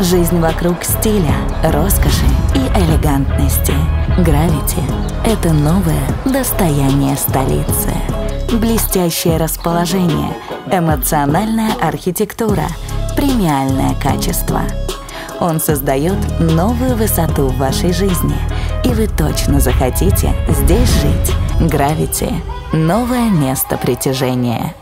Жизнь вокруг стиля, роскоши и элегантности. Gravity – это новое достояние столицы. Блестящее расположение, эмоциональная архитектура, премиальное качество. Он создает новую высоту в вашей жизни, и вы точно захотите здесь жить. Gravity – новое место притяжения.